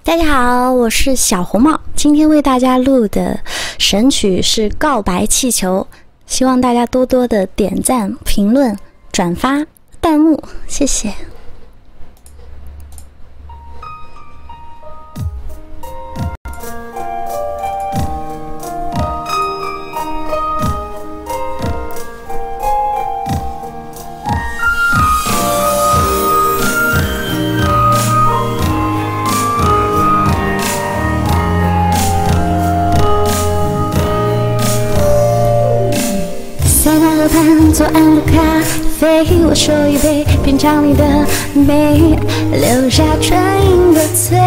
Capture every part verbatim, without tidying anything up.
大家好，我是小红帽，今天为大家录的神曲是《告白气球》，希望大家多多的点赞、评论、转发、弹幕，谢谢。在那河畔左岸的咖啡，我手一杯，品尝你的美，留下唇印的嘴。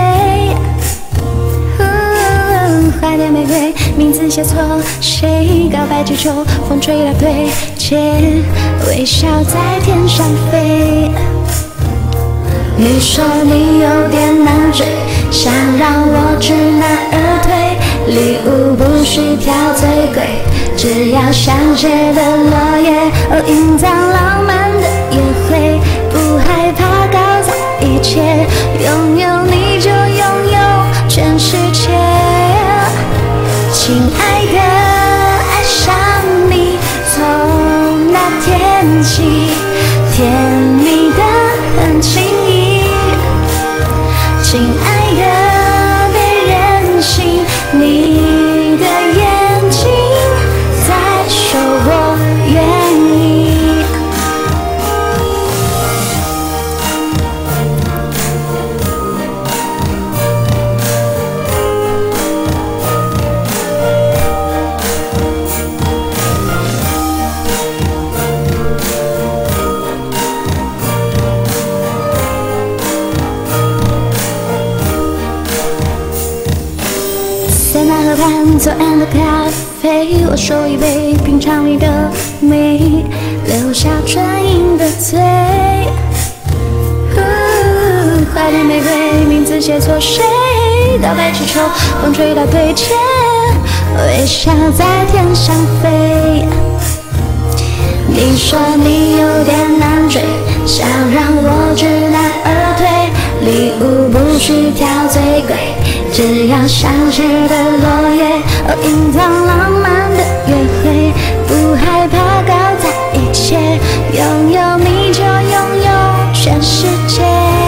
花店玫瑰，名字写错谁？告白气球，风吹到对街，微笑在天上飞。你说你有点难追，想让我知难而退，礼物不需挑最贵，只要香榭的落叶，哦，隐藏浪漫的约会，不害怕搞砸一切，拥有你就拥有全世界。亲爱的，爱上你，从那天起，甜蜜的很轻易。亲爱的，别任性，你的眼睛在说我愿意。在那河畔左岸的咖啡，我手一杯，品尝你的美，留下唇印的嘴。花店玫瑰，名字写错谁？告白气球，风吹到对街，微笑在天上飞。你说你有点难追，想让我知难而退，礼物不需挑最贵，只要香榭的落叶，哦，隐藏浪漫的约会，不害怕搞砸一切，拥有你就拥有全世界。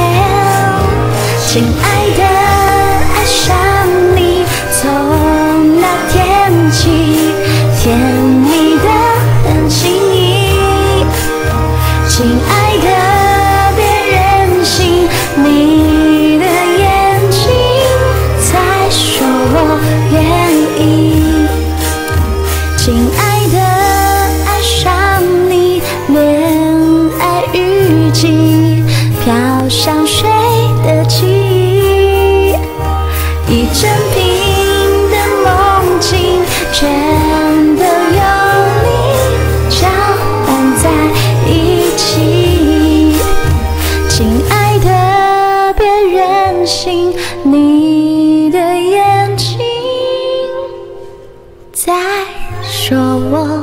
亲爱的，爱上你，从那天起，甜蜜的很轻易。亲爱的，别任性，你的眼睛在说我愿意。亲爱的，爱上你，恋爱日记，飘香水的记忆，一整瓶的梦境，全都有你搅拌在一起。亲爱的，别任性，你的眼睛在说我